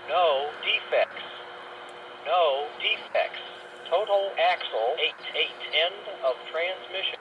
No defects. No defects. Total axle 8 end of transmission.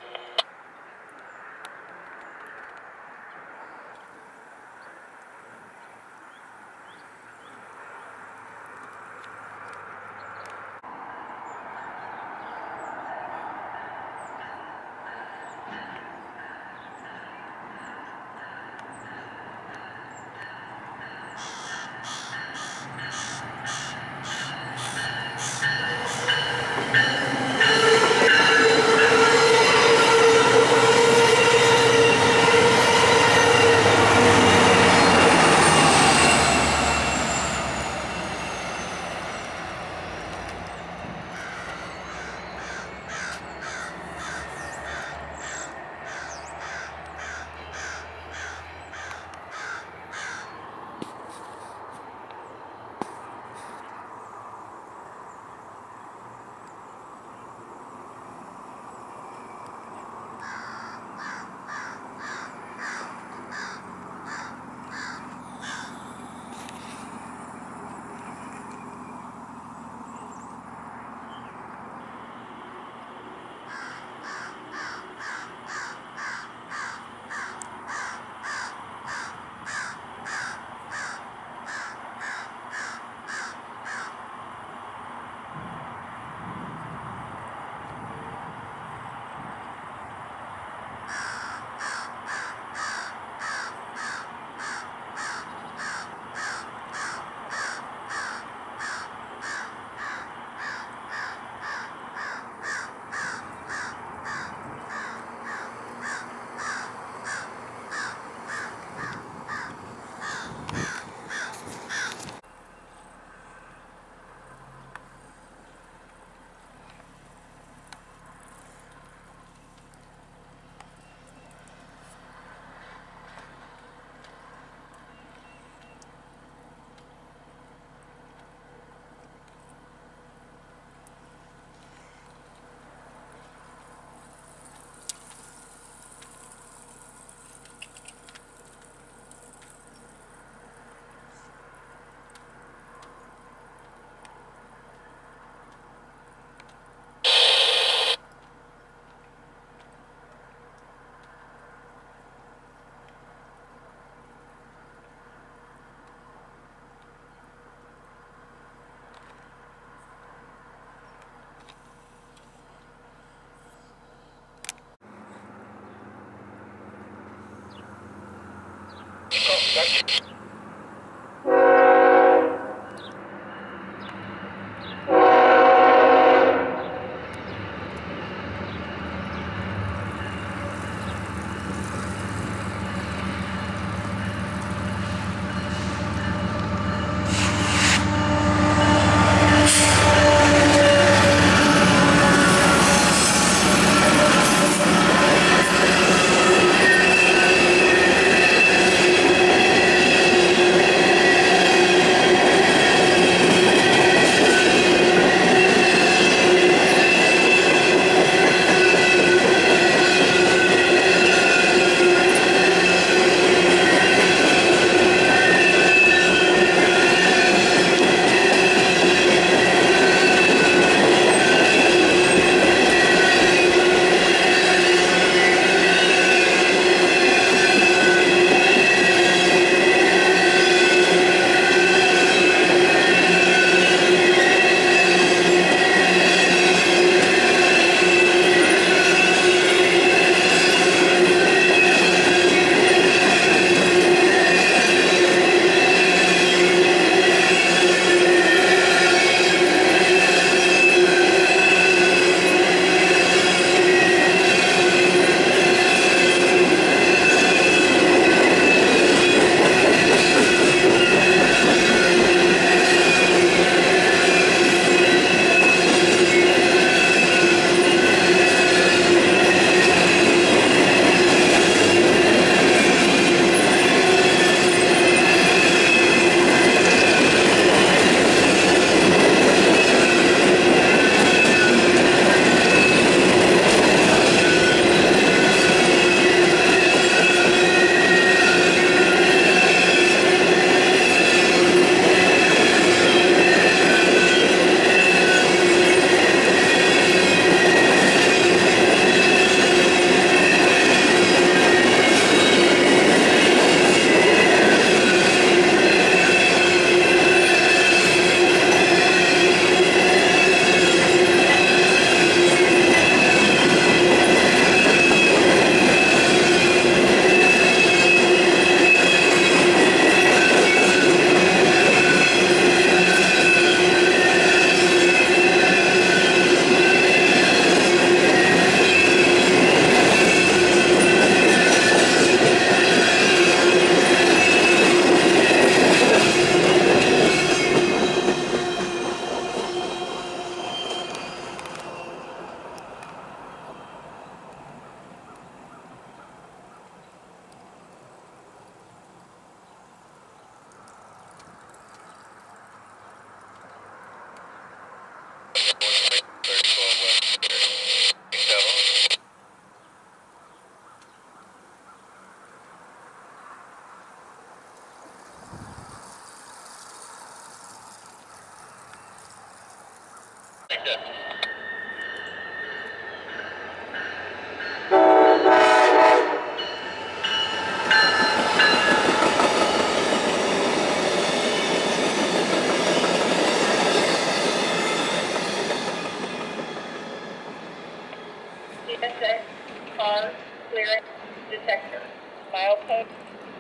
CSX car clearance detector. Milepost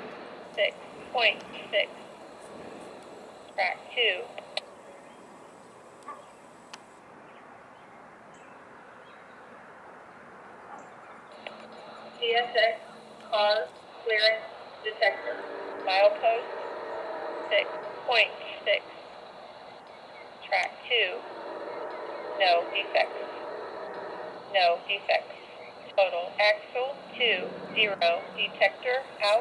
6.6. Track 2. CSX car clearance detector. Milepost 6.6. Track 2. No defects. No defects. Total axle 20. Detector out.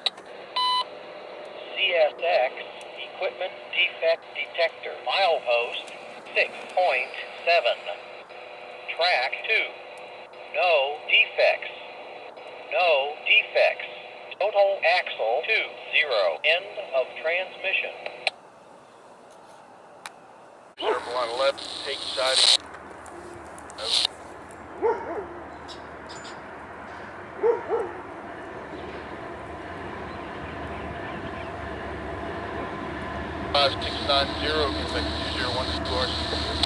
CSX equipment defect detector. Milepost 6.7. Track 2. No defects. No defects. Total axle 20. End of transmission. Circle on 11, take side. 5690, get back to 201 RC.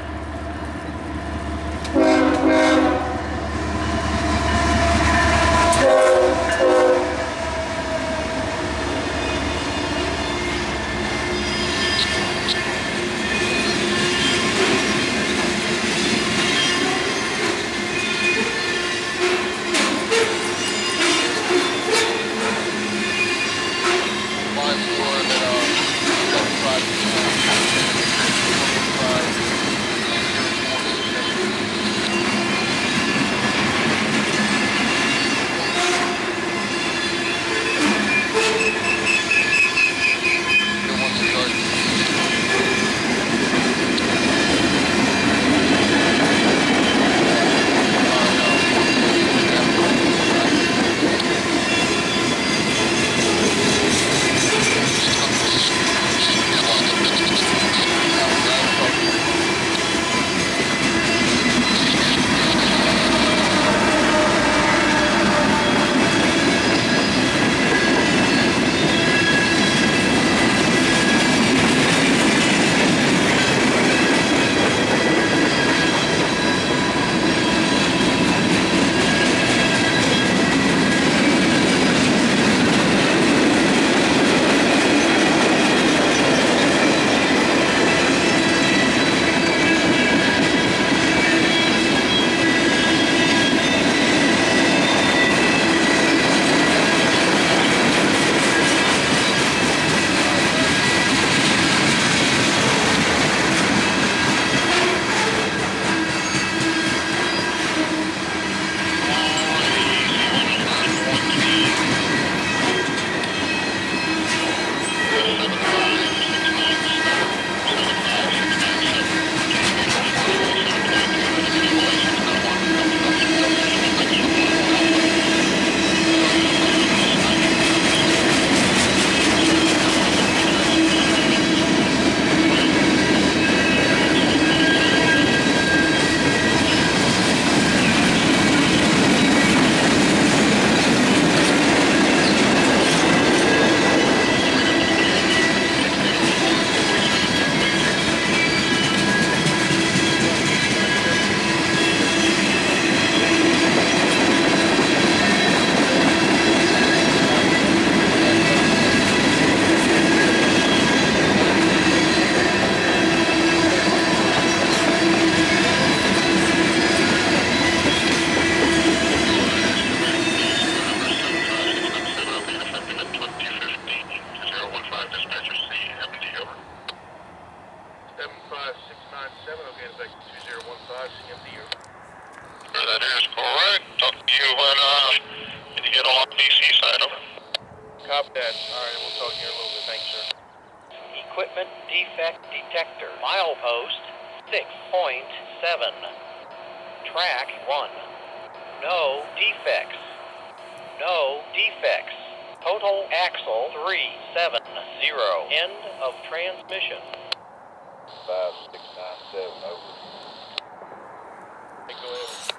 That is correct. Talk to you when you get along DC side, over. Copy that. Alright, we'll talk here in a little bit. Thanks, sir. Equipment defect detector. Milepost 6.7. Track 1. No defects. No defects. Total axle 370. End of transmission. 5697, over. Hey, go ahead.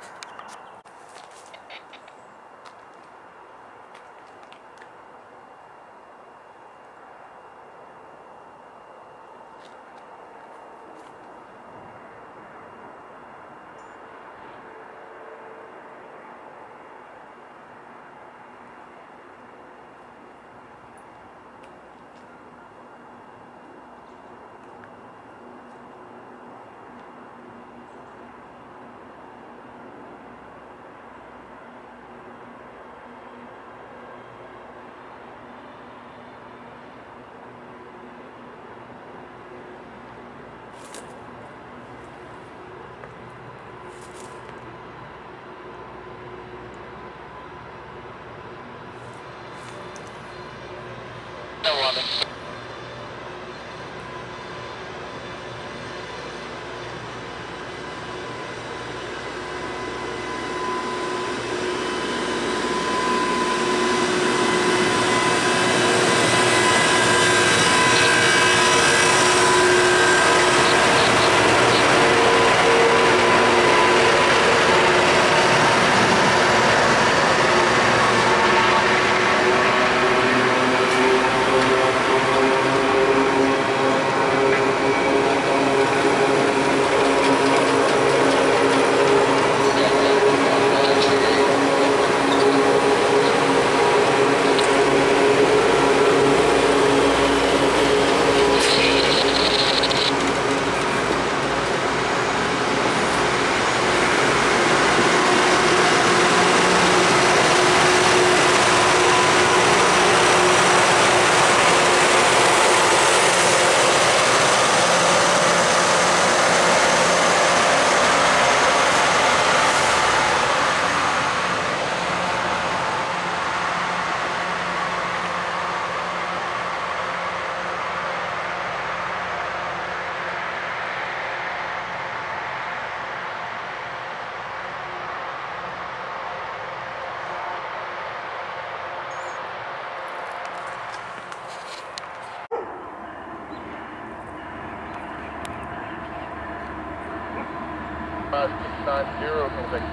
Five, 690, contact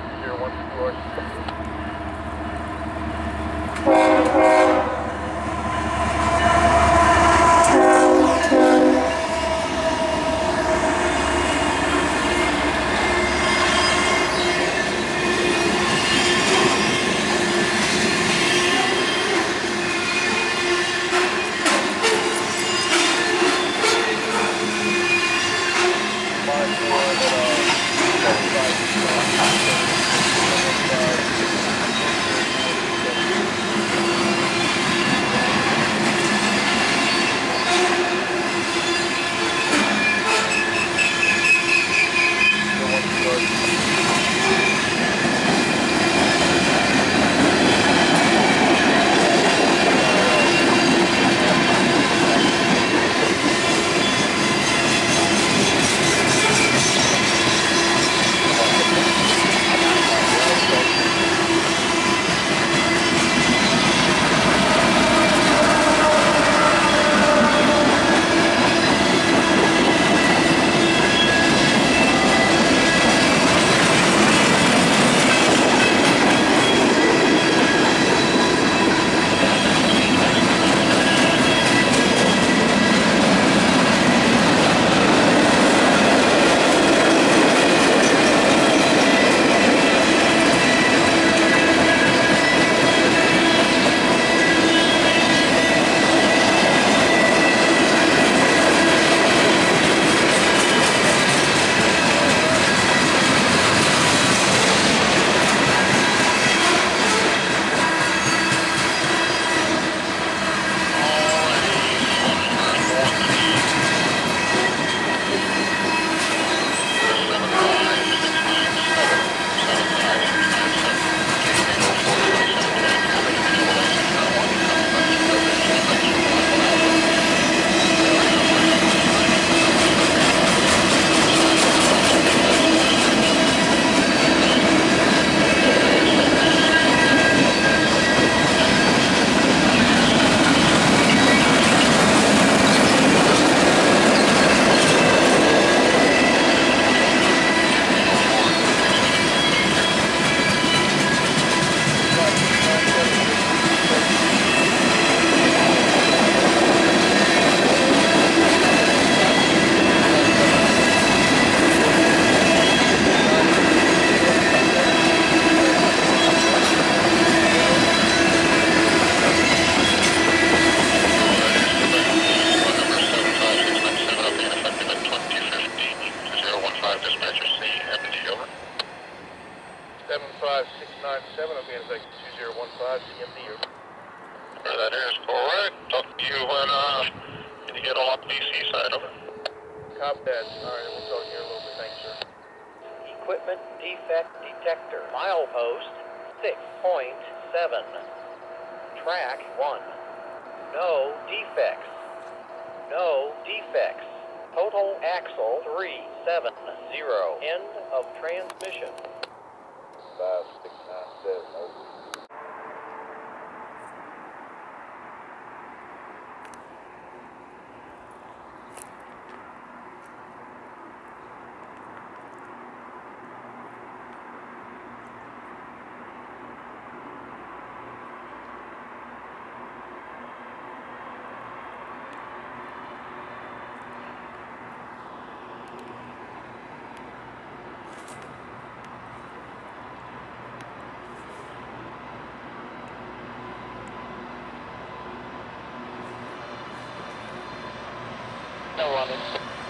012R. 75697, I'll be in effect 2015 CMD. That is correct. Talk to you when you get off BC side, over. Copy that. Alright, we'll talk here in a little bit. Thanks, sir. Equipment defect detector. Milepost 6.7. Track 1. No defects. No defects. Total axle 370. End of transmission. 5697, over. No running.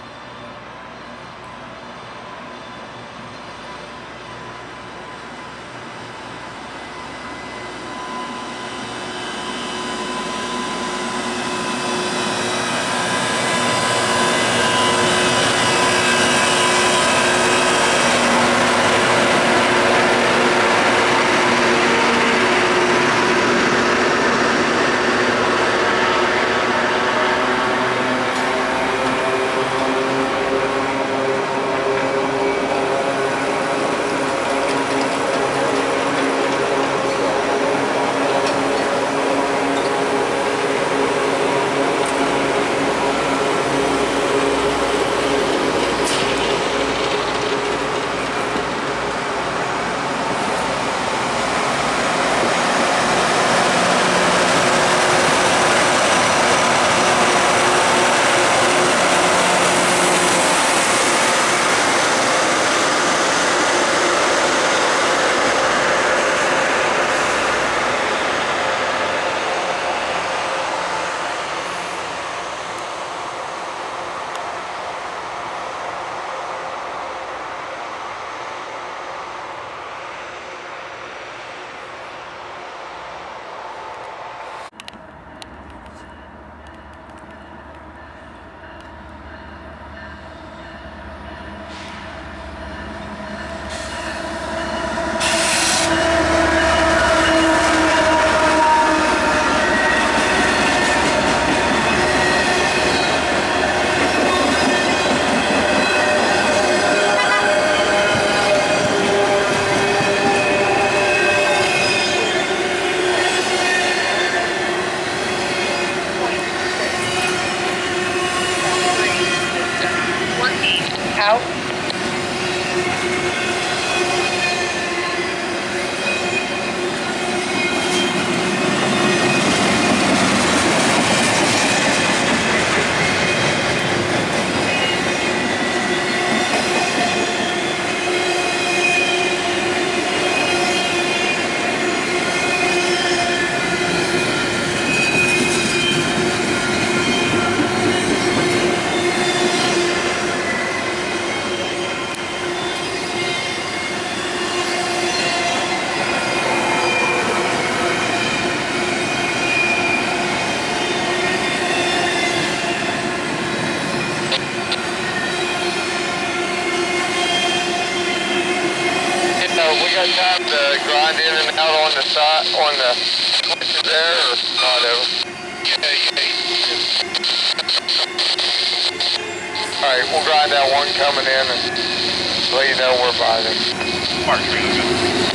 Out. We got time to grind in and out on the side, on the switches there, or not over? Alright, we'll grind that one coming in and let you know we're by them. Mark,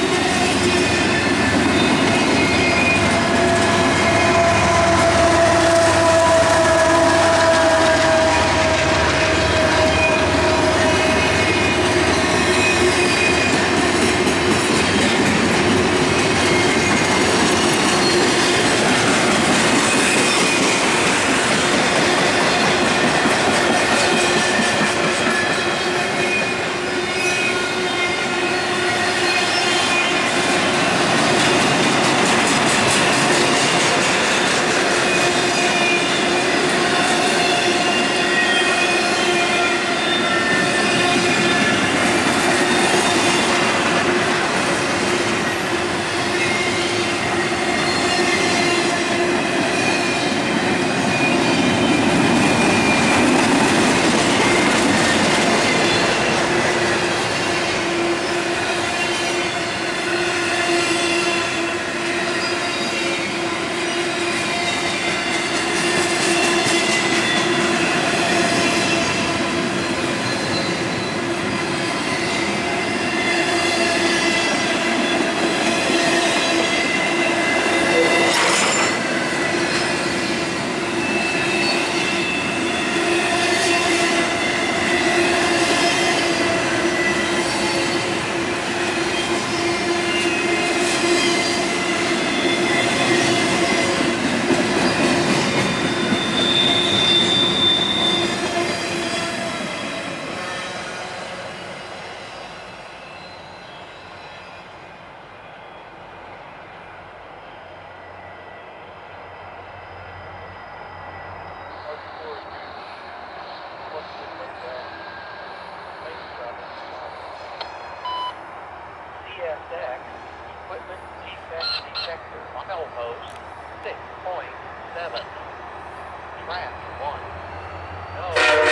detector. Milepost 6.7. Track 1. No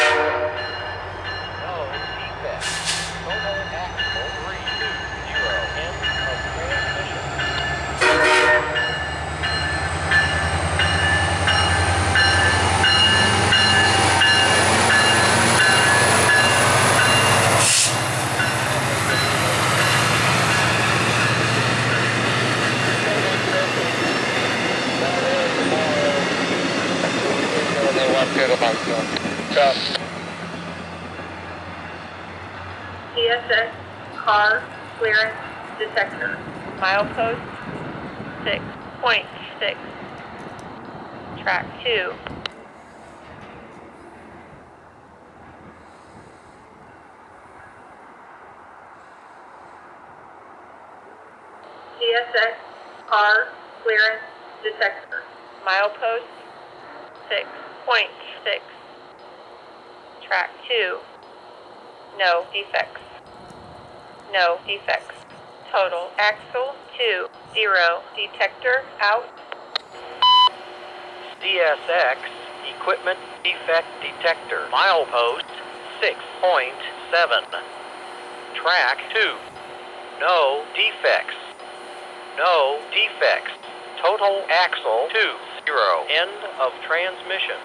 defect. Total axle 320. End of transmission. CSX car clearance detector. Milepost 6.6. Track 2. CSX car clearance detector. Milepost 6.6. Track 2. No defects. No defects. Total axle 20. Detector out. CSX equipment defect detector. Milepost 6.7. Track 2. No defects. No defects. Total axle 20. End of transmission.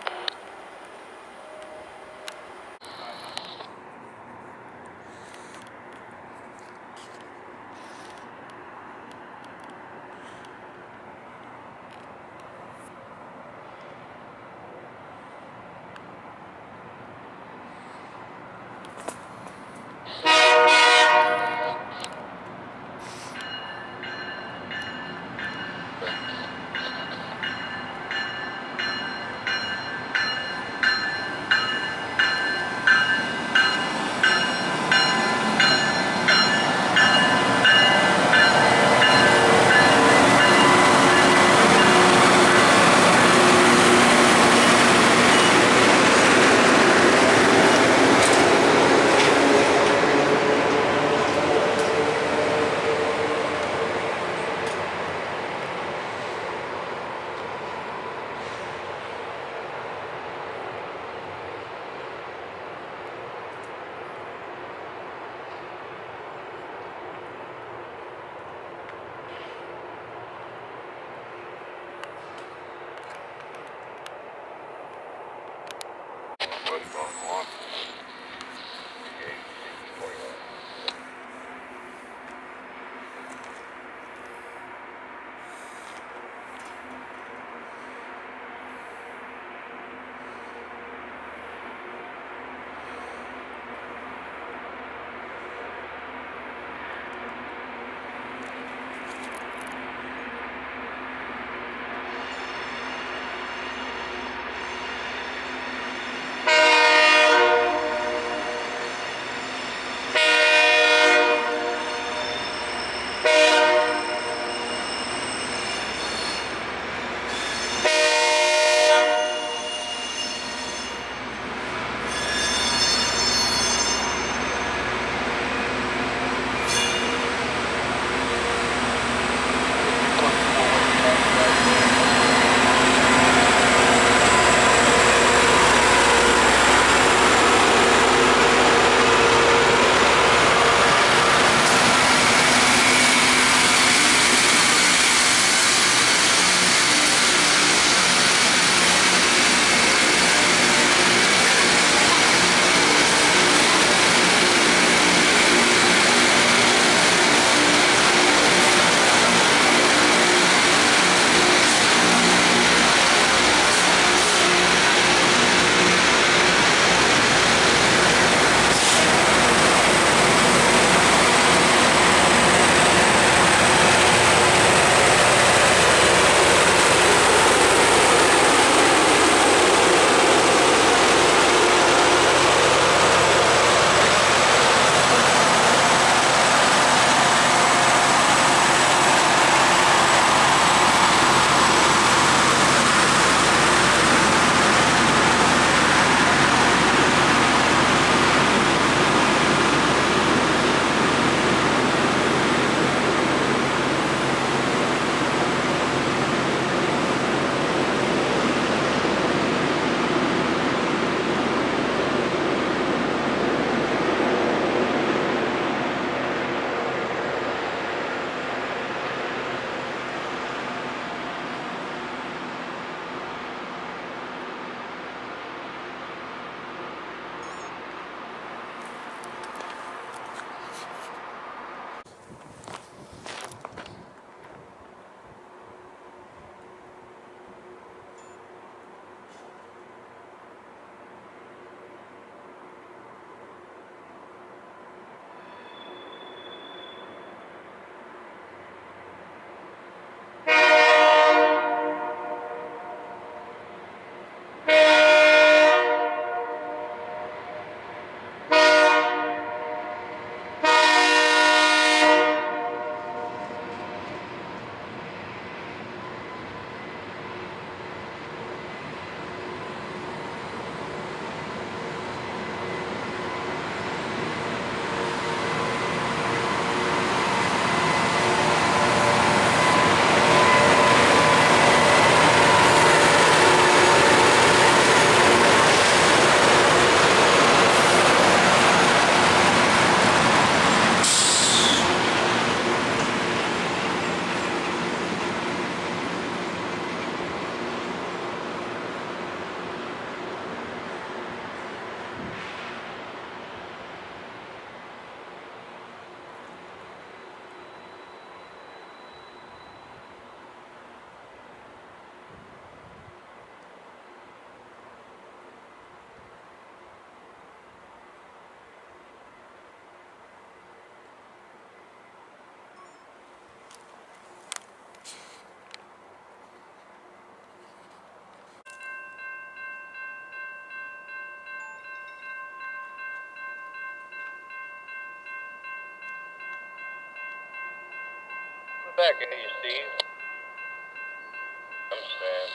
Back at you, Steve. Understand.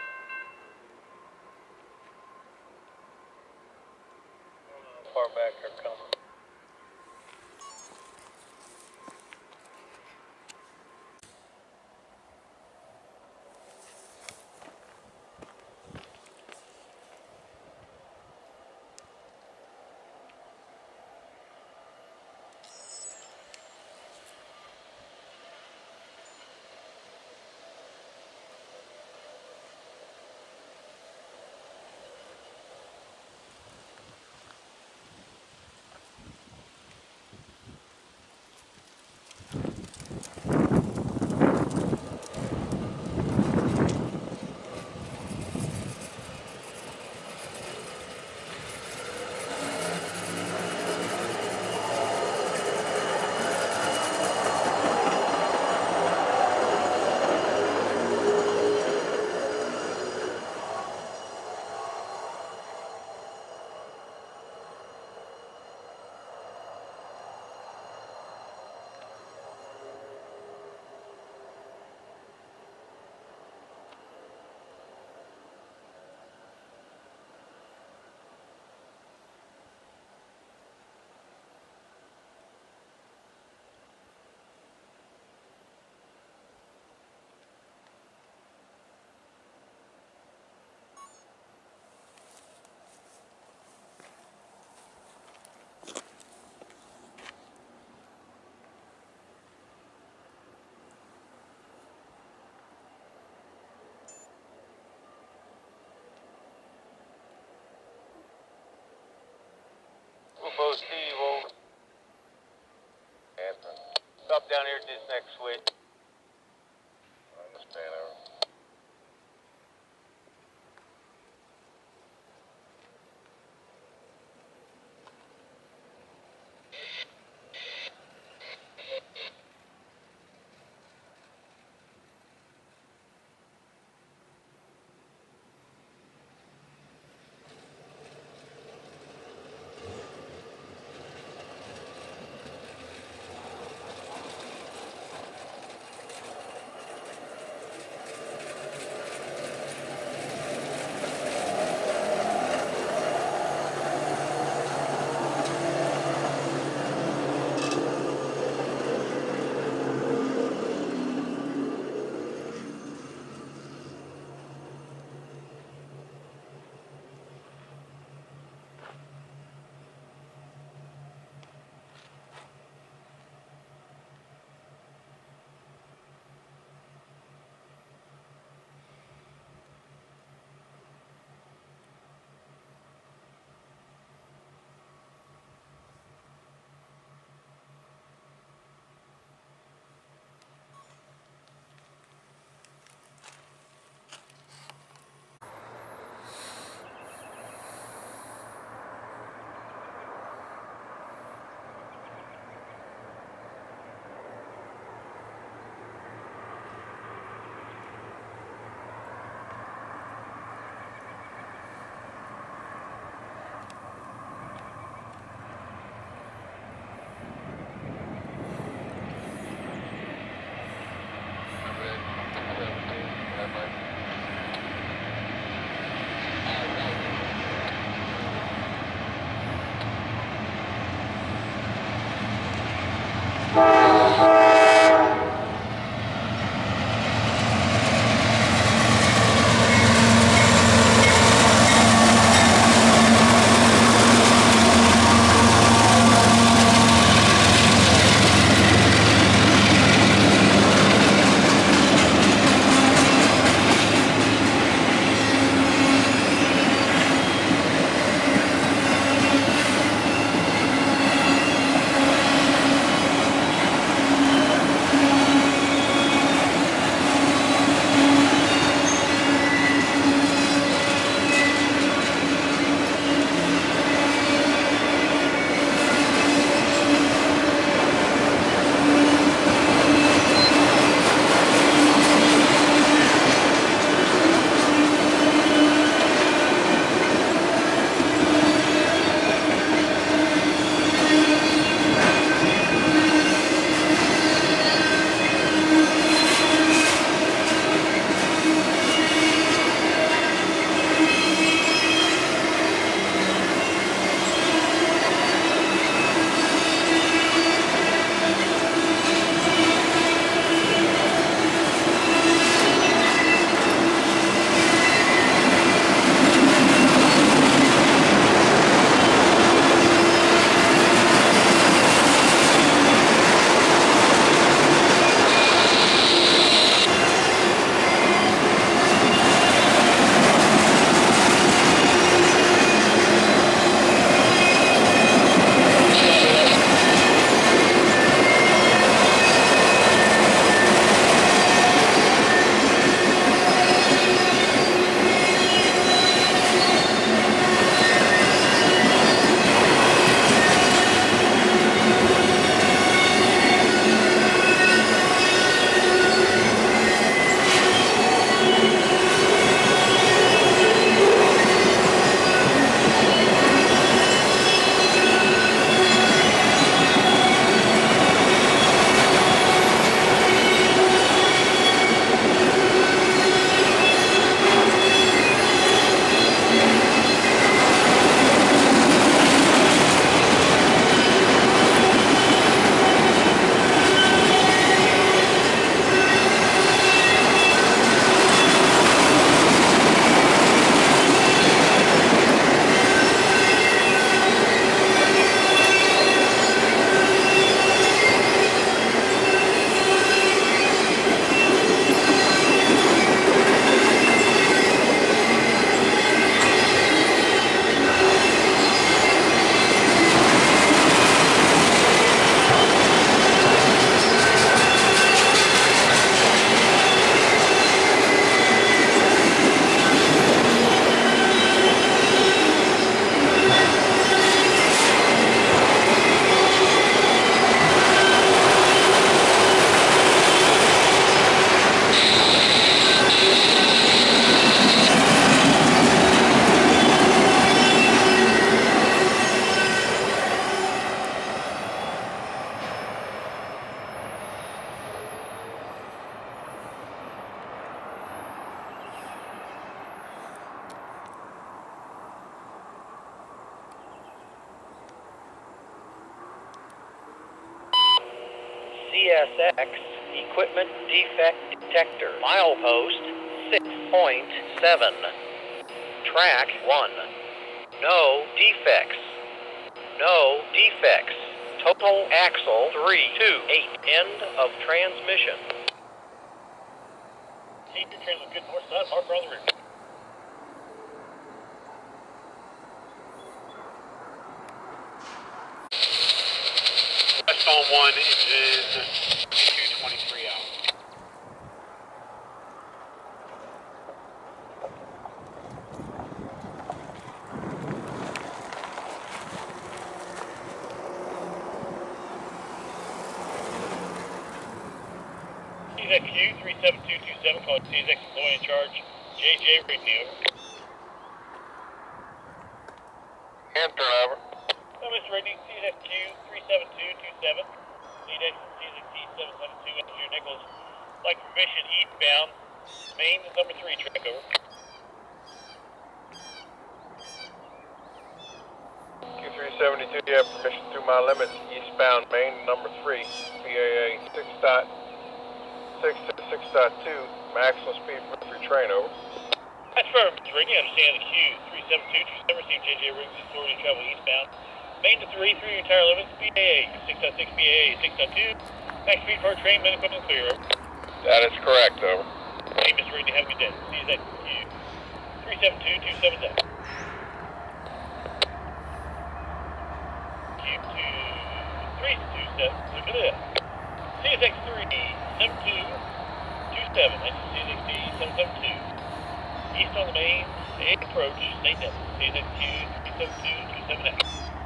Far back they're coming. Upo Steve, over. Anthony. Stop down here at this next switch. I understand, Aaron. CSX equipment defect detector. Milepost 6.7. Track 1. No defects. No defects. Total axle 328. End of transmission. Keep your train with good north side, marker on the route. Westbound 1, engine 223 out. CZQ 37227, calling CZX employee in charge, JJ Rigney, over. Enter, over. Mr. Rigney, CZQ 37227, lead exit CZT 772, Engineer Nichols, like permission eastbound, main number 3, track over. Q372, you have permission through my limits, eastbound main number 3, PAA 6.2, maximum speed for every train, over. That's for Mr. Rigney, understand the Q37227, received JJ Rigney's authority to travel eastbound, main to 3 through your entire limits, PAA 6.6, PAA 6.2, max speed for our train, main equipment clear, over. That is correct, over. Hey, Mr. Rigney, have a good day. See you next Q 372-277. CSX 37227, CSXT 772. East on the main, A approach, St. Dennis. CSX Q 372-278.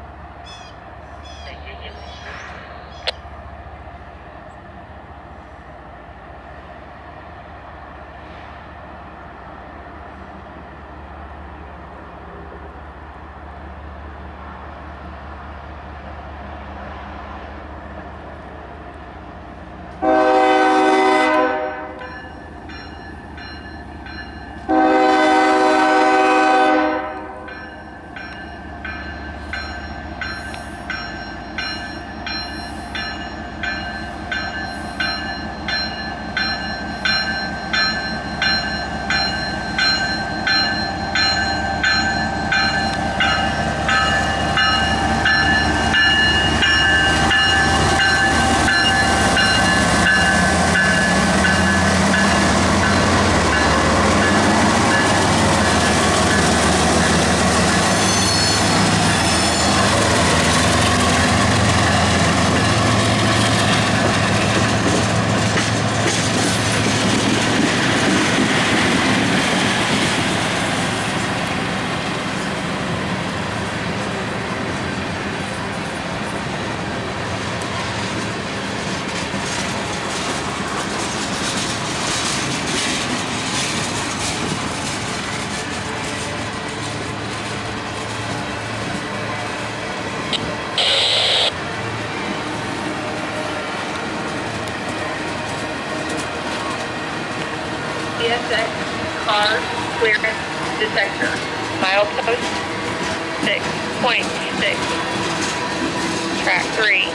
CSX car clearance detector. Milepost 6.6. Track 3.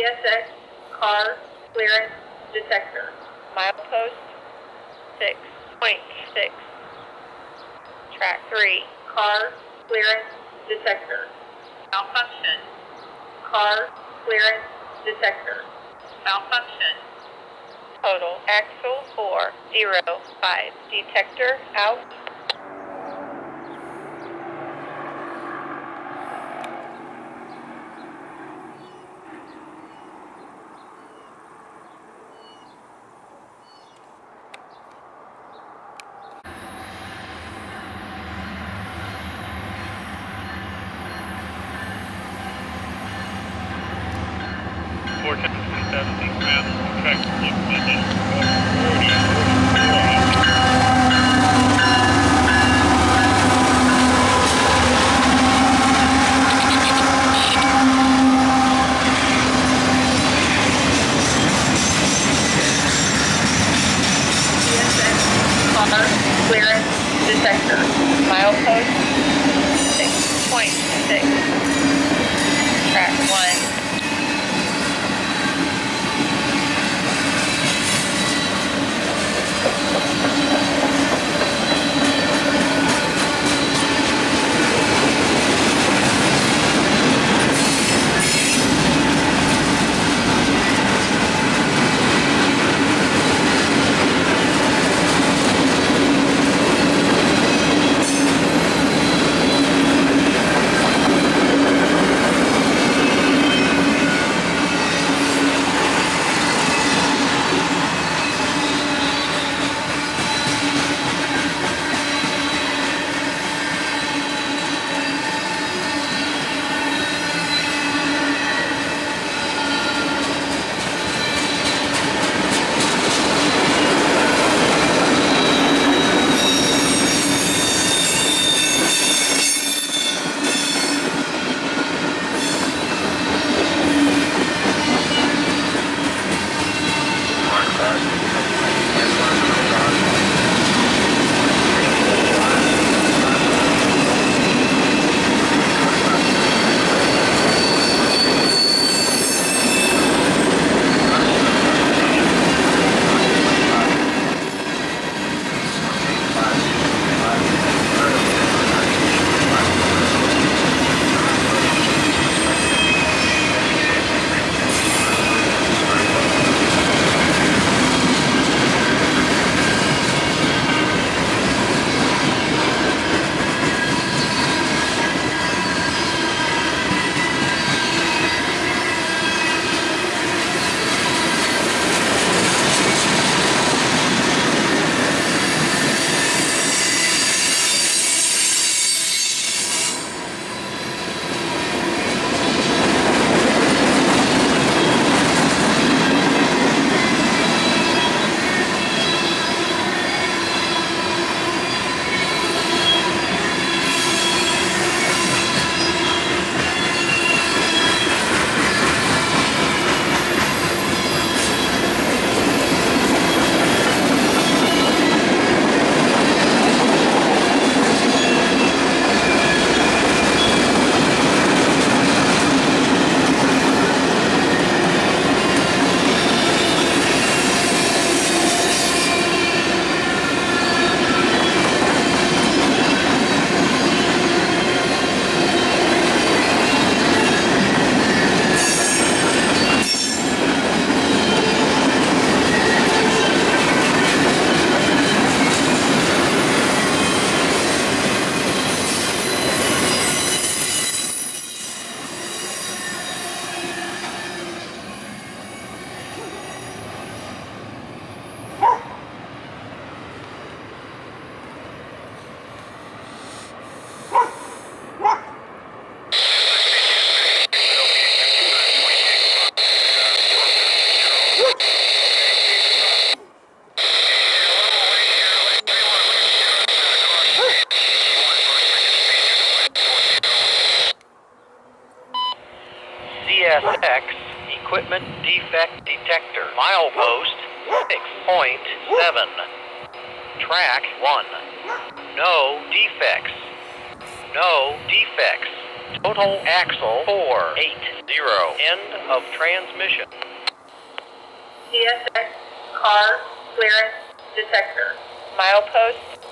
CSX car clearance detector. Milepost 6.6. Track 3. Car clearance detector. Malfunction. Car clearance detector. Malfunction. Total axle 405. Detector out. Car clearance detector. Milepost 6.6. Track 1. CSX equipment defect detector. Milepost 6.7. Track 1. No defects. No defects. Total axle 480. End of transmission. CSX car clearance detector. Milepost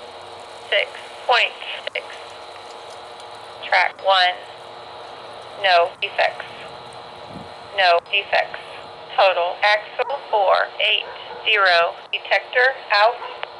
6.6. Track 1. No defects. No defects. Total axle 480. Detector out.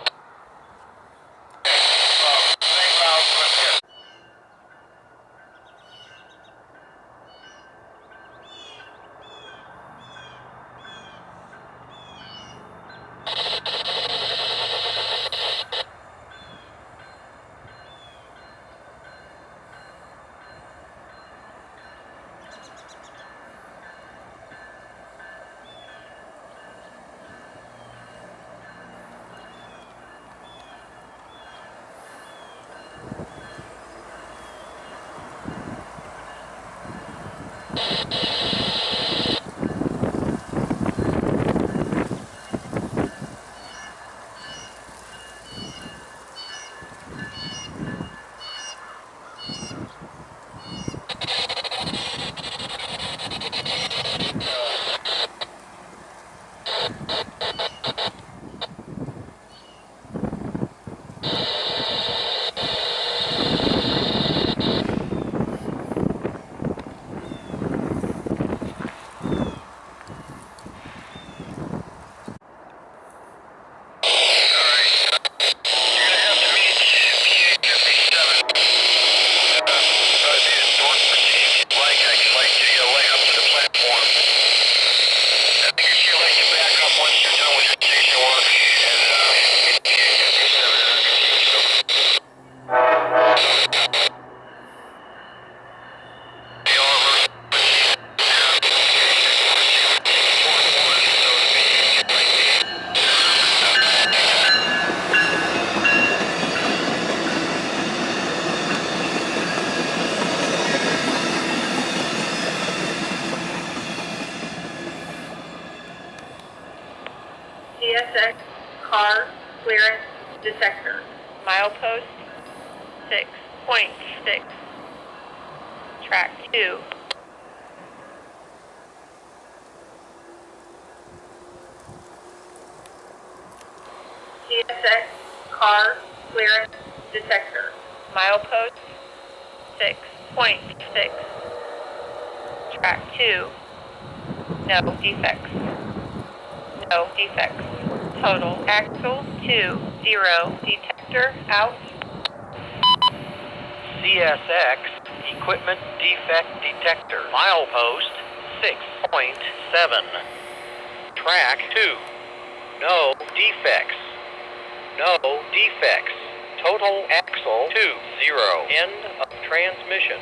CSX car clearance detector. Milepost 6.6. Track 2. CSX car clearance detector. Milepost 6.6. Track 2. No defects. No defects. Total axle 20. Detector out. CSX equipment defect detector. Milepost 6.7. Track 2. No defects. No defects. Total axle 20. End of transmission.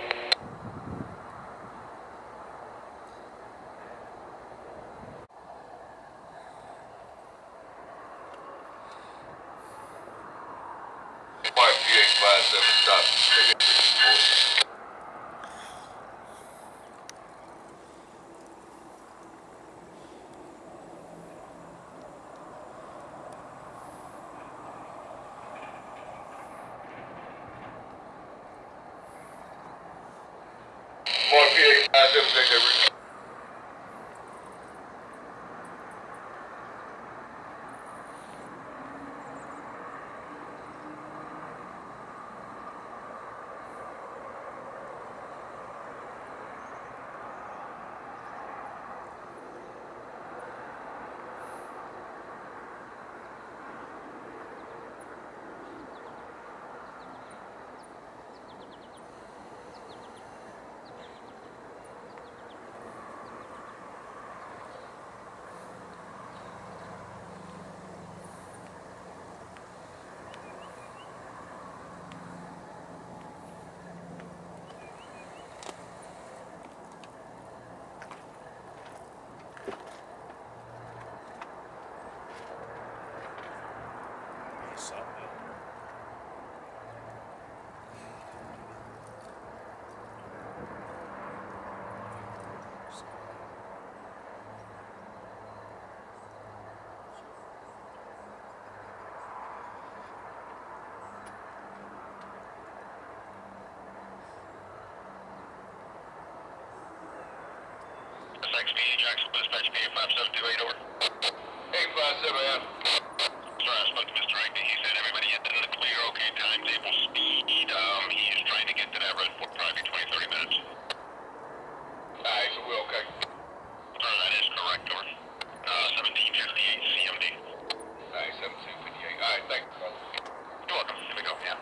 Jackson, dispatch PA 5728, over. 857, yeah. Sorry, I spoke to Mr. Rigby. He said everybody is in the clear, okay, timetable, speed. He is trying to get to that red for probably 20, 30 minutes. Alright, so we're okay. Sir, that is correct, over. 1758 CMD. Alright, 1758. Alright, thank you, brother. You're welcome. Here we go, yeah.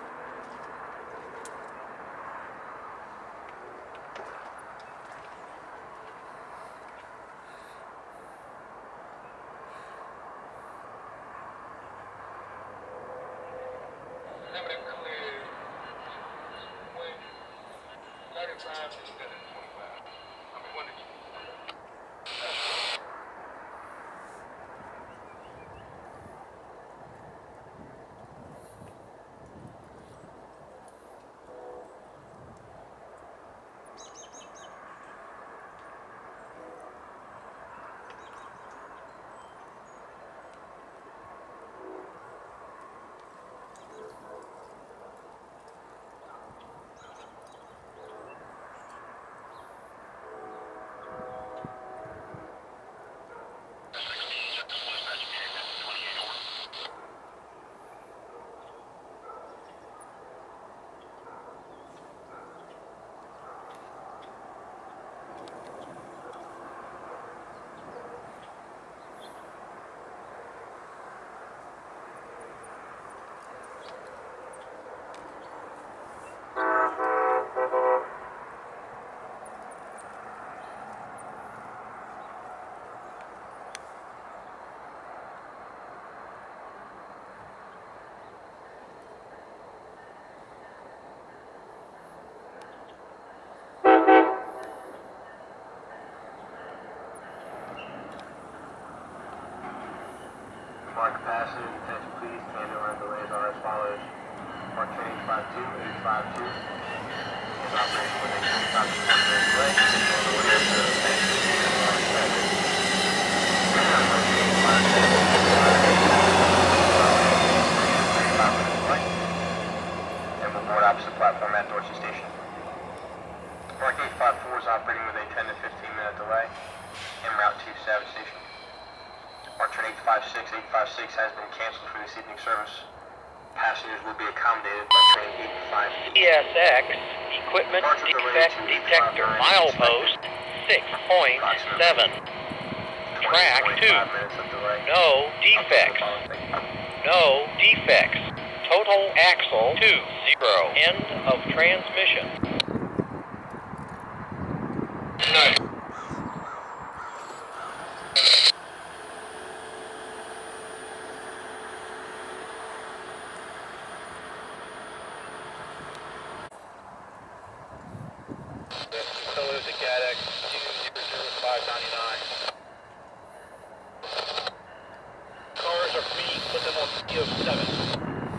Limited clear. When 35 is better than 25. I mean, when did you? Mark capacity, attention please, tandem line delays are as follows. Mark train 52852 is operating with a 25 to 40 minute delay. On the way to the next and will board opposite platform at Dorsey Station. Mark 854 is operating with a 10 to 15 minute delay en route to Savage Station. Mark train 856 has been canceled for this evening service. Passengers will be accommodated by train 855. ESX, equipment defect detector, milepost 6.7. Track 2. No defects. No defects. Total axle 20. End of transmission. No. Toyota GADX 200599. Cars are free, put them on PO7.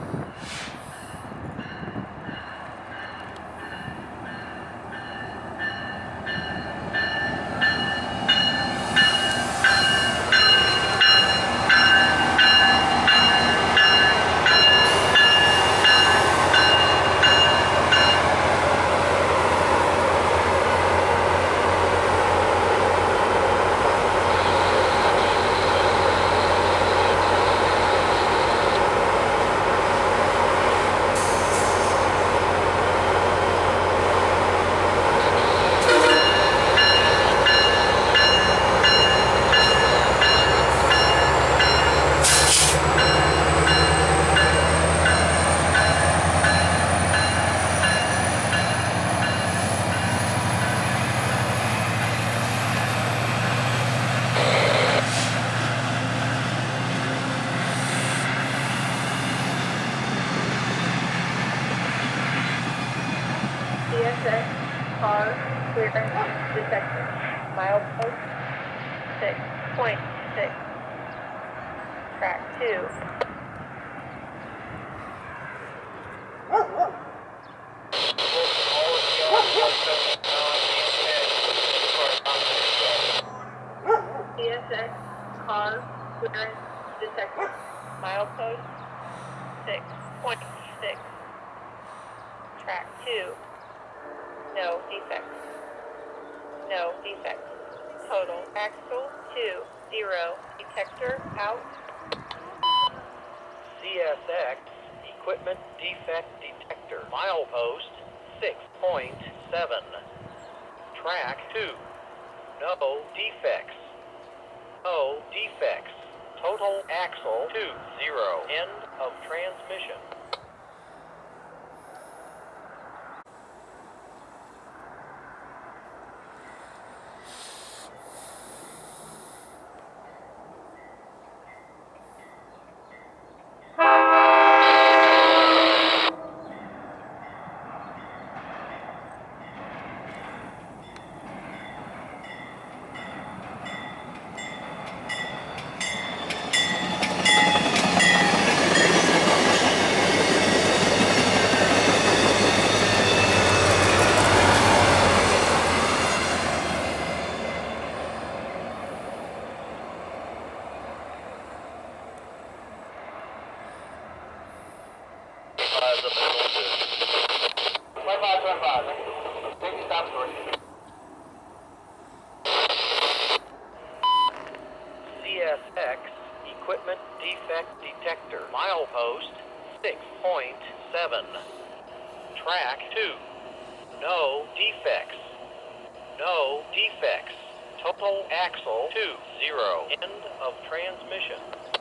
CSX car clearance detected. Milepost 6.6. Track 2. CSX car clearance detected. Milepost 6.6. Track 2. No defects. No defects. total. Axle 20, detector out. CSX, equipment defect detector. Milepost 6.7. Track 2. No defects. No defects. Total axle 20. End of transmission. CSX, equipment defect detector. Milepost 6.7. Track 2. No defects. No defects. Total axle 20. End of transmission.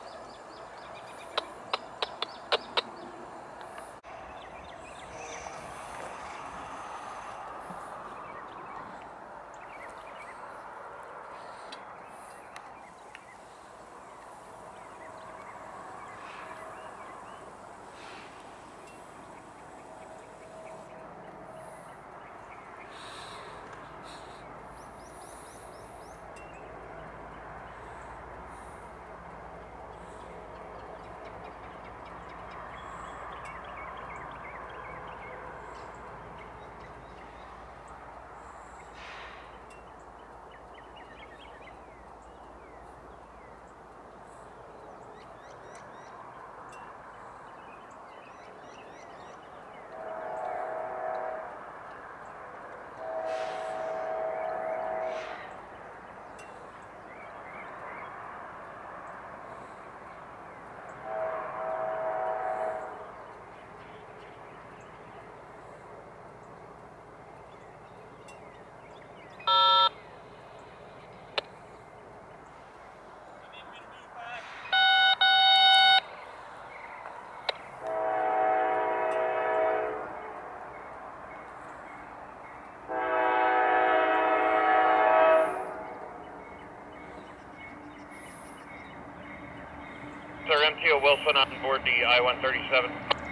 Sir, MTO Wilson on board the I-137.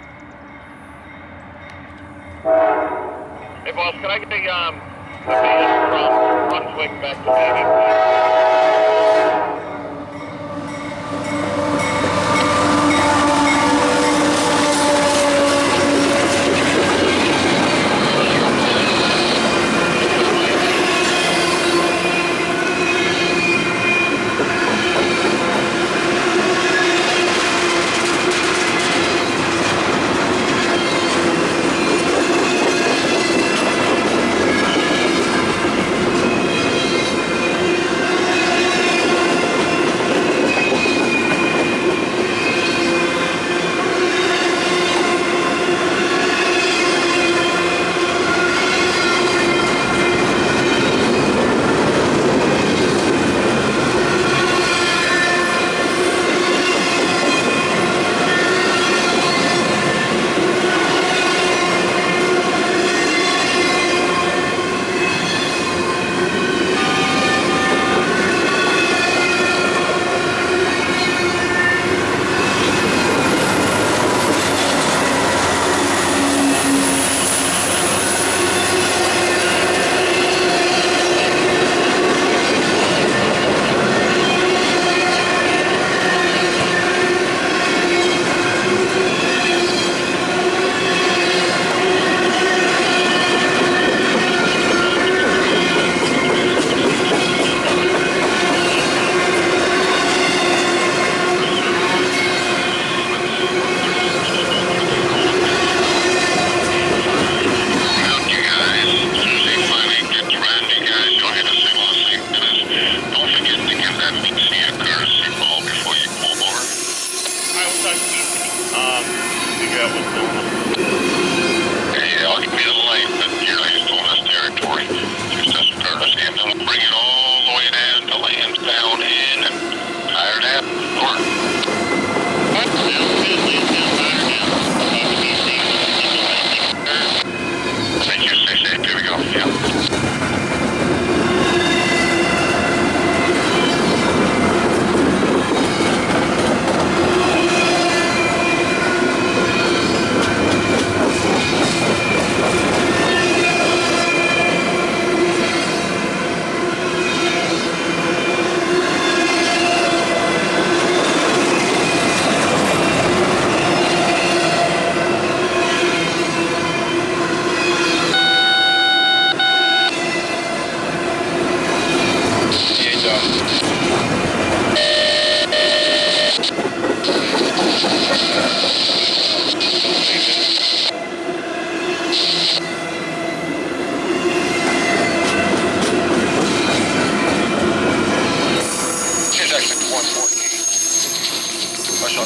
Hey, boss, can I get a van from Brunswick back to Navy?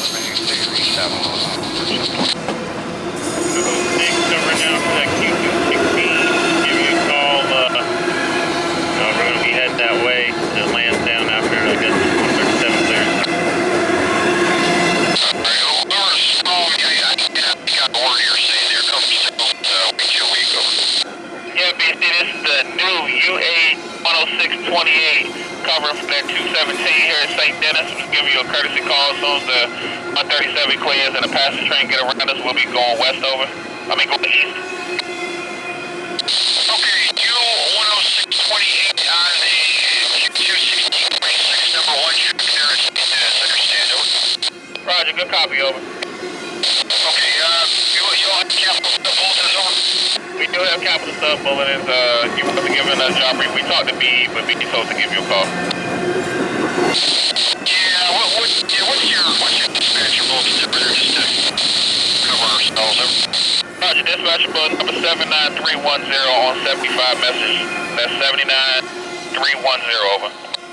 covering now for that Q216. Give you a call. We're going to be heading that way to Lansdowne after I guess 137 clearance. Yeah, BC, this is the new UA 10628 covering from that 217 here at St. Dennis. We'll give you a courtesy call as soon as the 137 clears and the passenger train get around us. We'll be going going east. Okay, U10628 on the Q216, 26 number 1, check there at St. Dennis, understand, over. Roger, good copy, over. Okay, you all have capital sub bulletins, over? We do have capital sub bulletins. You wasn't giving us a job brief. We talked to B, but B told us to give you a call. Yeah, what's your dispatcher bulletins over there, just to cover ourselves, over? Roger, dispatcher bulletin number 79310 on 75 message. That's 79310, over.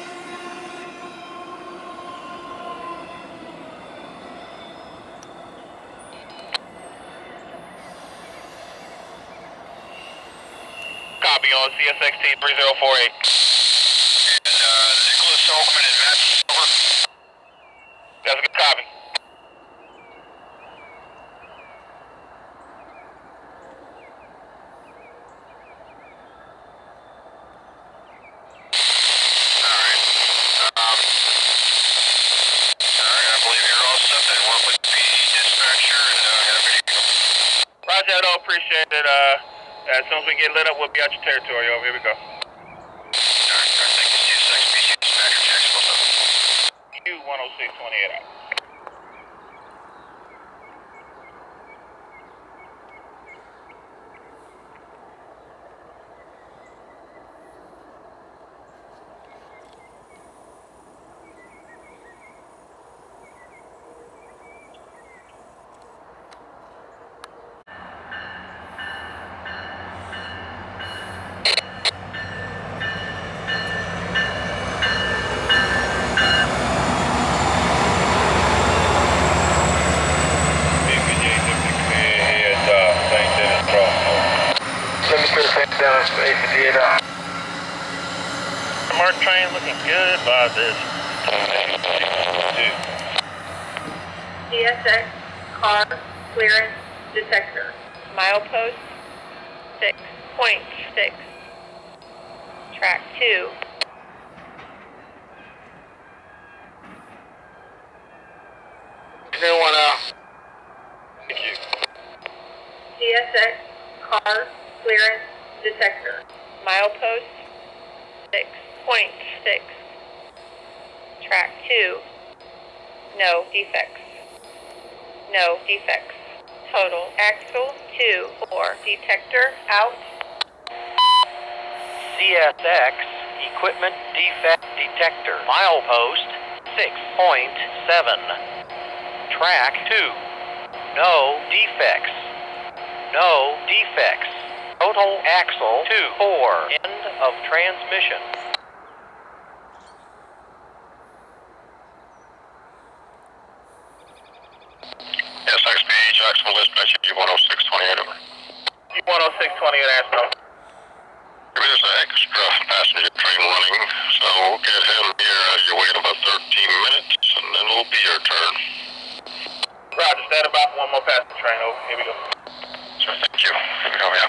Copy on CSXT 3048. And Nicholas Oakman and Matt, over? That's a good copy. Roger, I don't appreciate it. As soon as we get lit up, we'll be out your territory. Over here we go. Q10628 out. Mark train looking good by this. CSX car clearance detector. Milepost 6.6. Track 2. Thank you. CSX car clearance detector. Milepost 6.6. Track 2. No defects. No defects. Total axle 2 4. Detector out. CSX equipment defect detector. Milepost 6.7. Track 2. No defects. No defects. Total axle 2 4. End of transmission. SXPH, Jacksonville dispatch, U10628, over. U10628, Asheville. There's an extra passenger train running, so we'll get him here. You wait about 13 minutes, and then it'll be your turn. Roger, stand about for one more passenger train, over. Here we go. Sure, thank you. Here we go, yeah.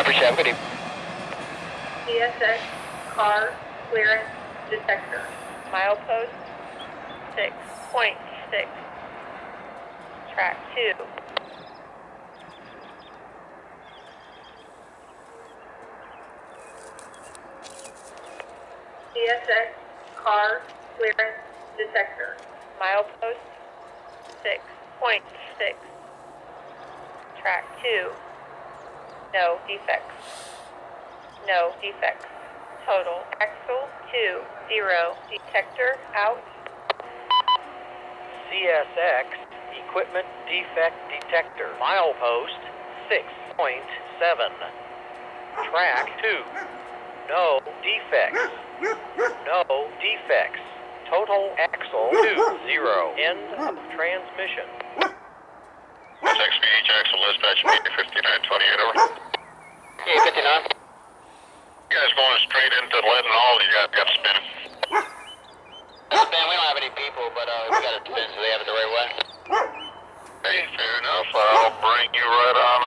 appreciate it. Have a good evening. CSX car clearance detector. Milepost 6.6. Track 2. CSX car clearance detector. Milepost 6.6. Track 2. No defects. No defects. Total. Axle 2, 0. Detector out. CSX equipment defect detector. Milepost 6.7. Track 2. No defects. No defects. Total axle 2, 0. End of transmission. XBH axle dispatch me 5928 over. Okay, 59. You guys going straight into lead and all? You got spinning. Ben, we don't have any people, but we got it spin, so they have it the right way. Hey, fair enough. I'll bring you right on.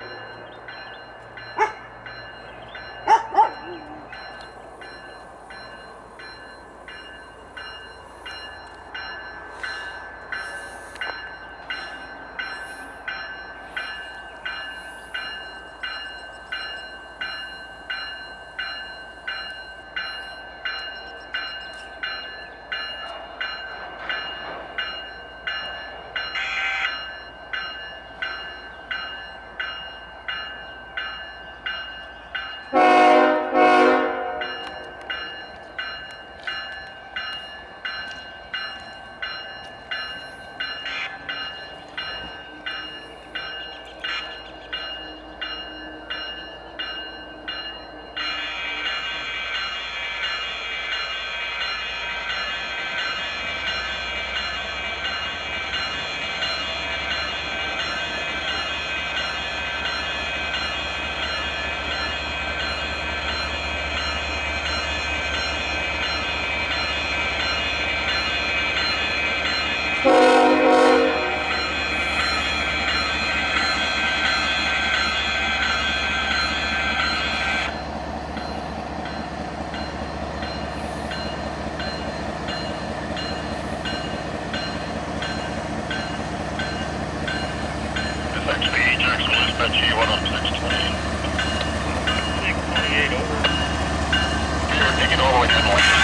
XBH axle dispatch you 10628. 628 over. You're taking all the way down the lane.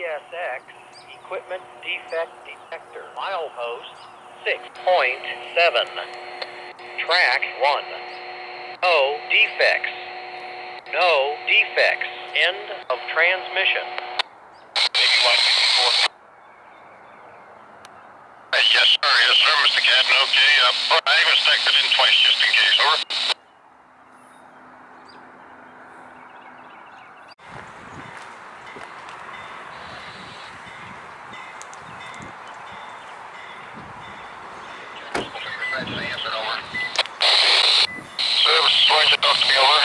CSX, equipment defect detector, milepost 6.7. Track 1. No defects. No defects. End of transmission. Yes, sir. Yes, sir, Mr. Captain. Okay. I even stacked it in twice just in case. Over. Service is going to talk to me. Over.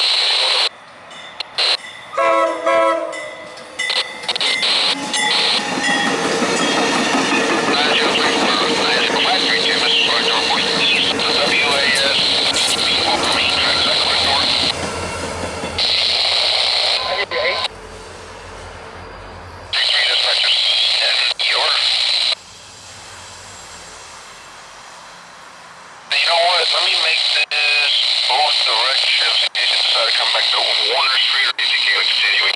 Let me make this both directions in case you decide to come back to Warner Street or if you can continuing.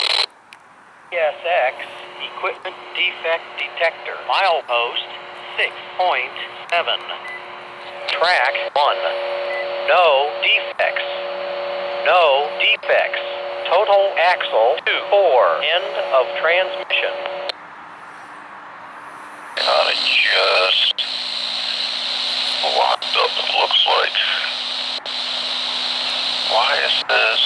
CSX, equipment defect detector, milepost 6.7. Track 1. No defects. No defects. Total axle 2-4. End of transmission. Gotta just locked up, it looks like. Why is this?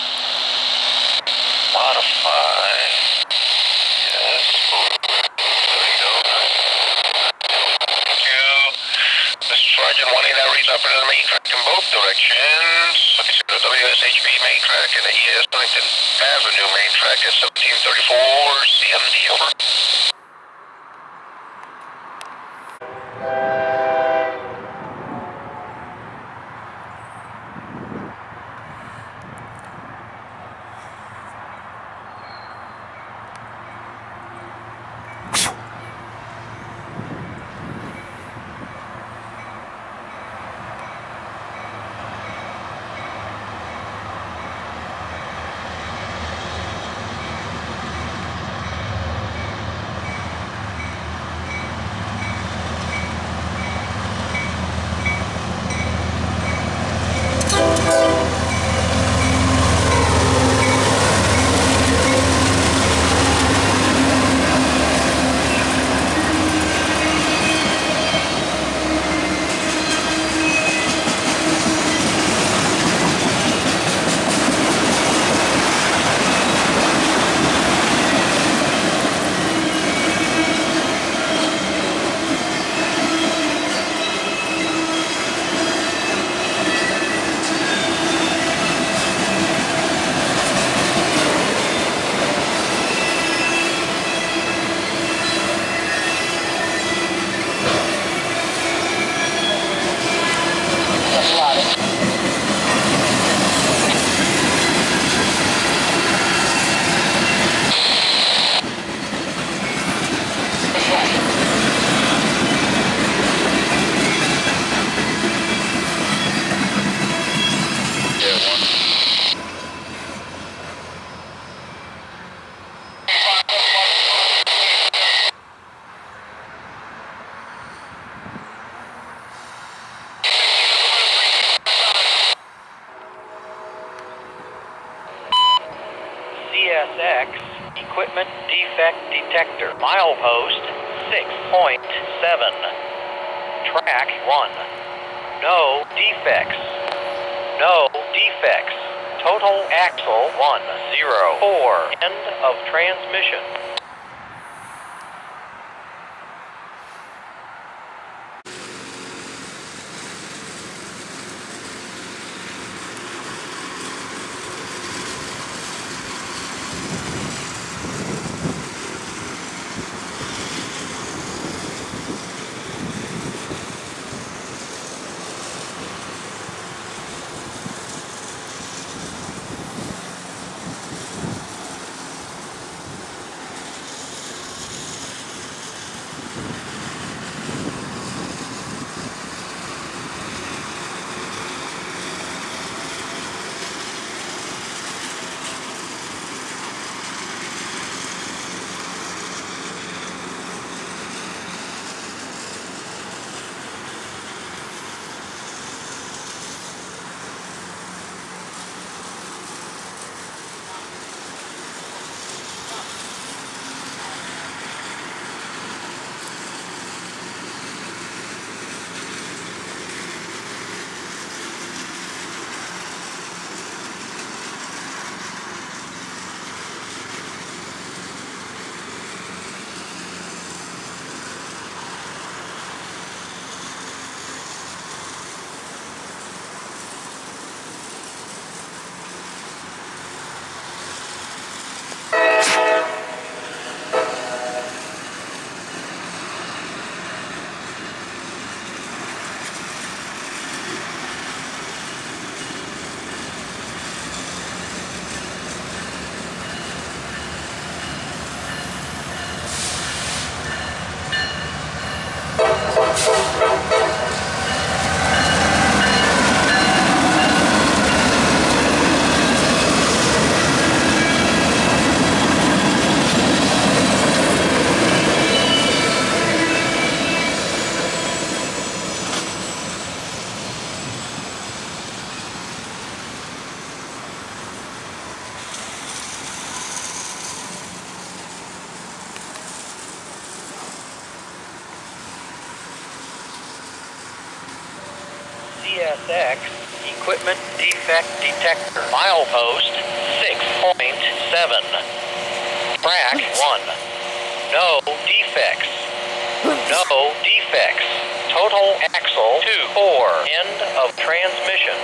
Modify. Yes. There you go. Thank you. Mr. Sergeant, 189 reads up into the main track in both directions. Okay, so the WSHB main track and the ES Huntington Avenue main track is 1734 CMD, over. CSX, equipment defect detector, milepost 6.7. Track 1. No defects. No defects. Total axle 104. End of transmission. CSX equipment defect detector. Milepost 6.7. Track 1. No defects. No defects. Total axle 2-4. End of transmission.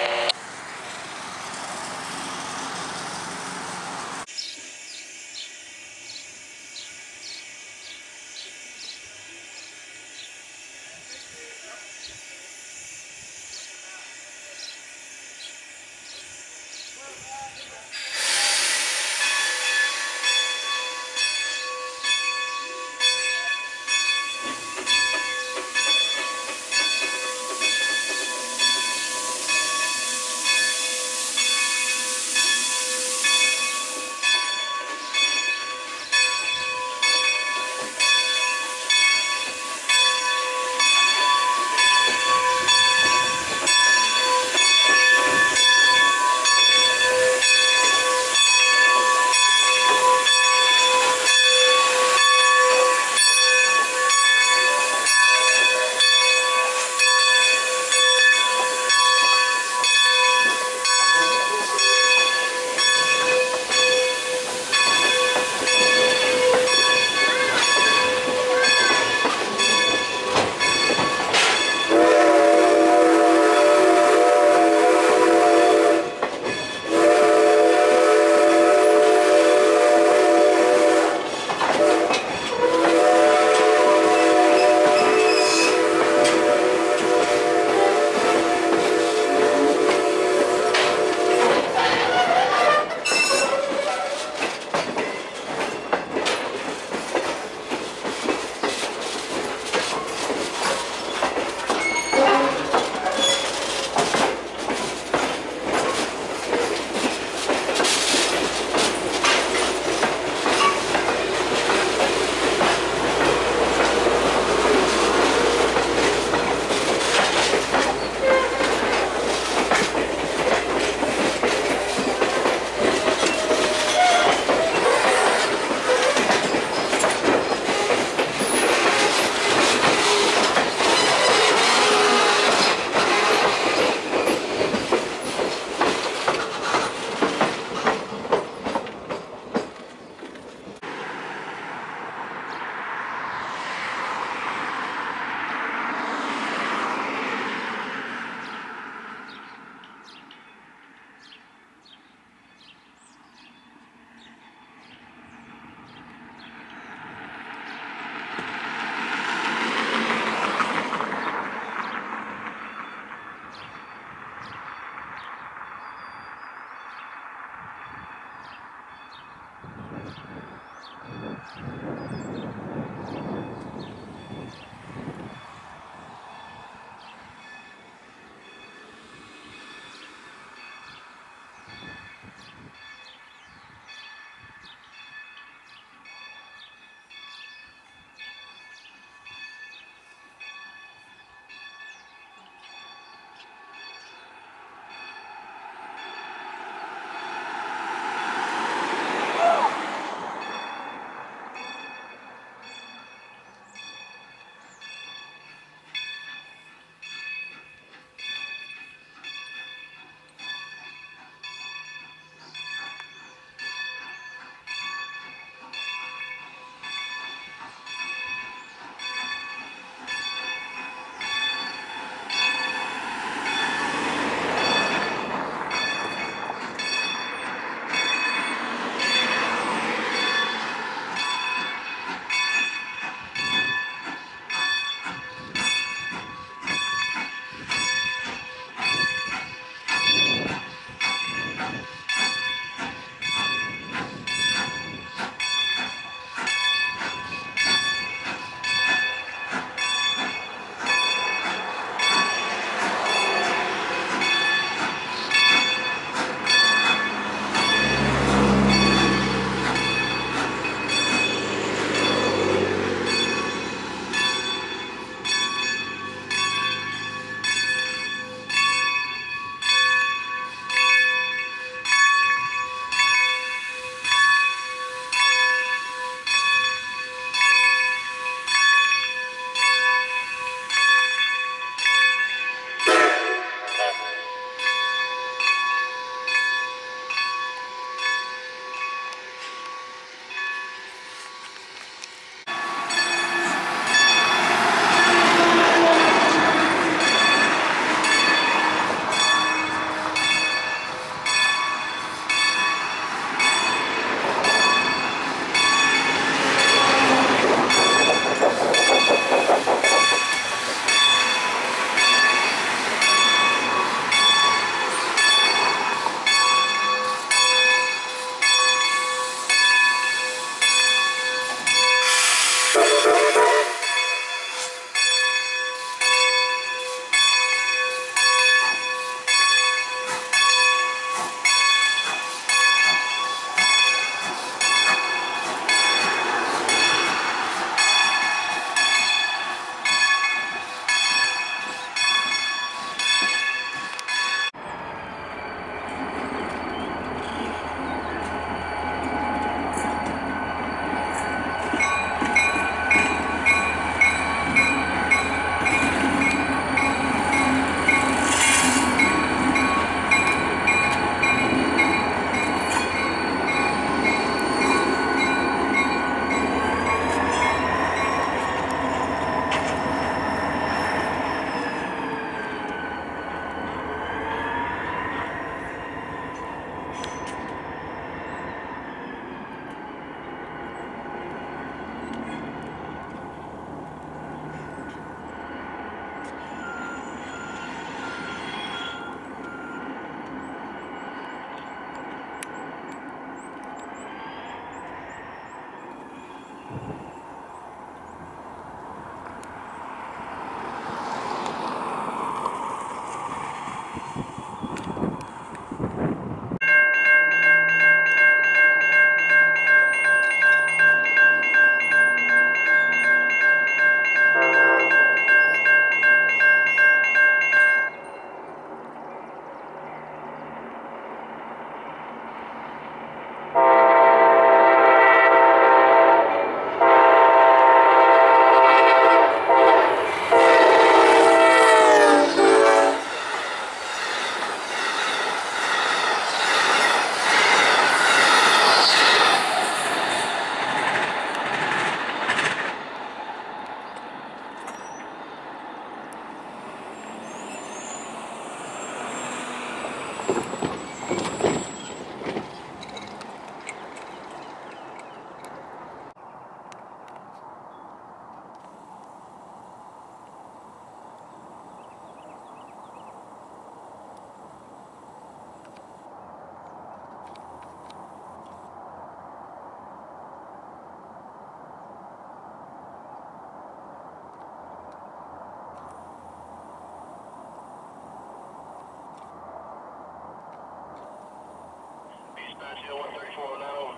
Dispatch Hill 13409.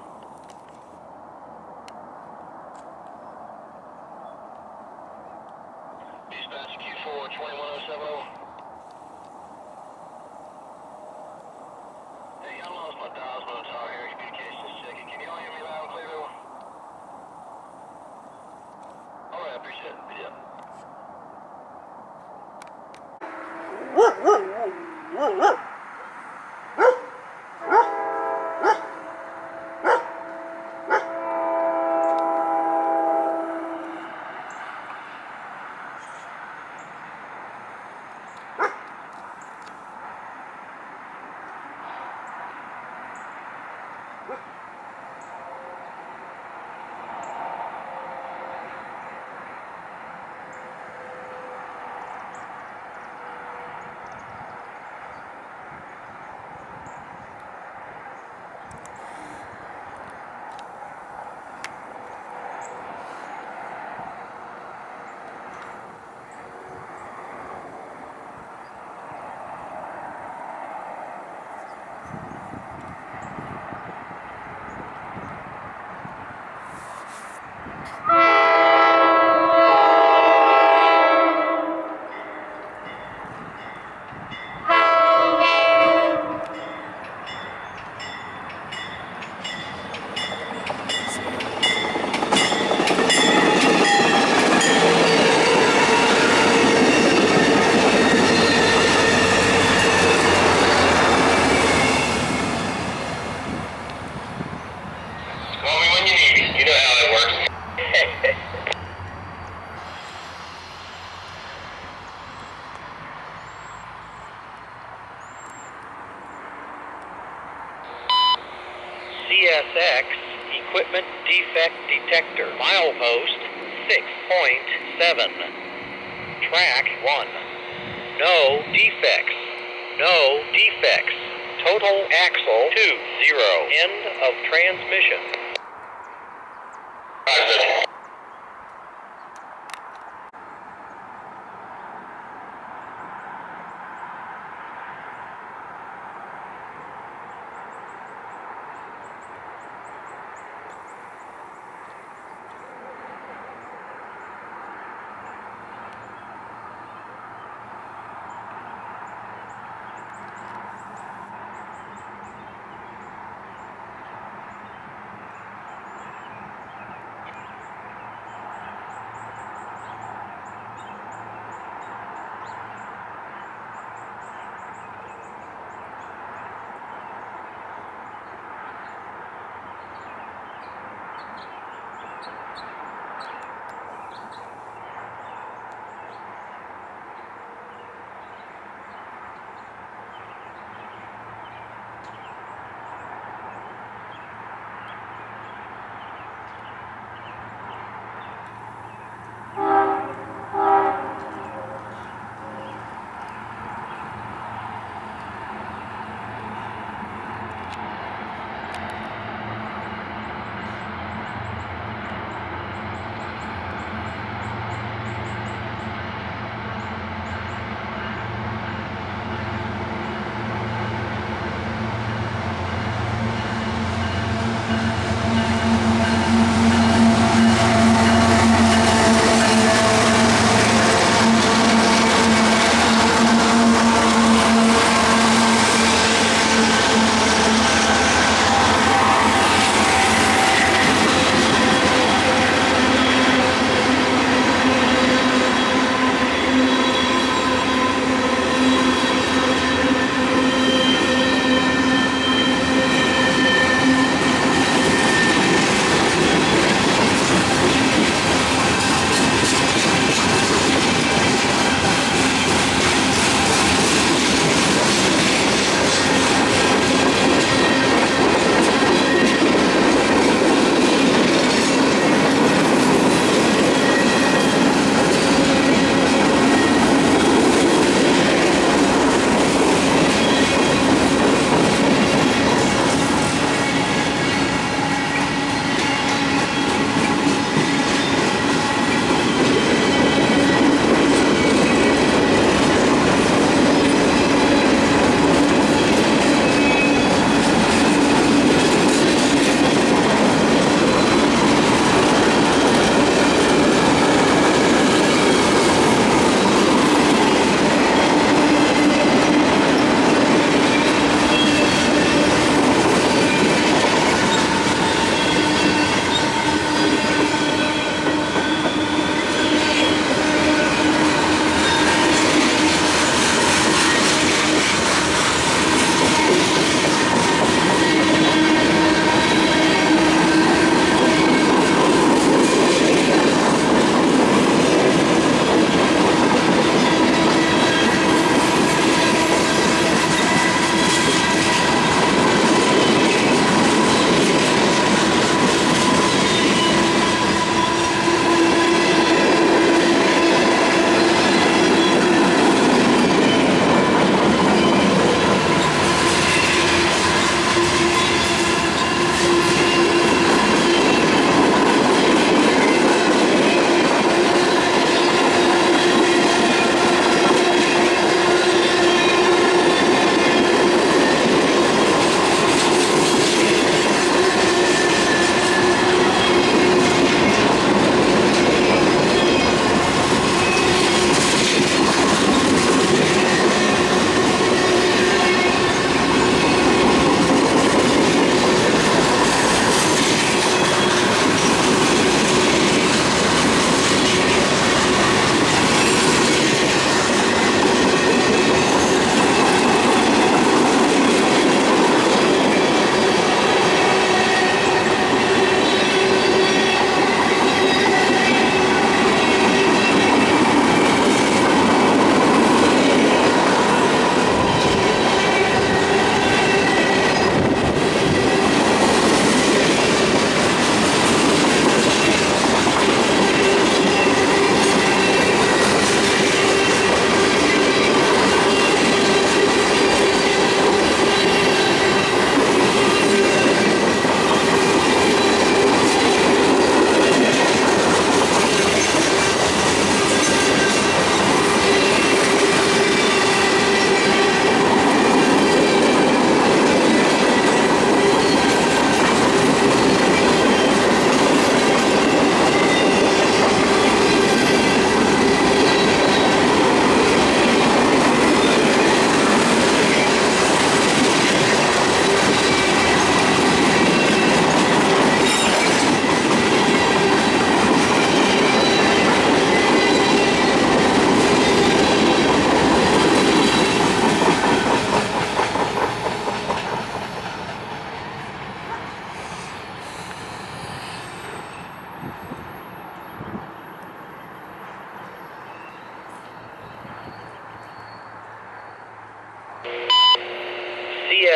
Dispatch Q4 21070. Hey, I lost my dials when I talk here. Communications checking. Can you all hear me loud and clear, everyone? Alright, I appreciate it. Yeah. Call me when you need me. You know how that works. CSX Equipment Defect Detector. Milepost 6.7. Track 1. No defects. No defects. Total axle 20. End of transmission. Roger.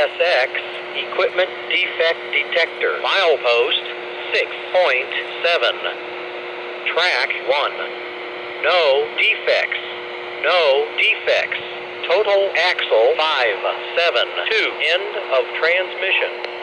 CSX, equipment defect detector. Milepost 6.7. Track 1. No defects. No defects. Total axle 572. End of transmission.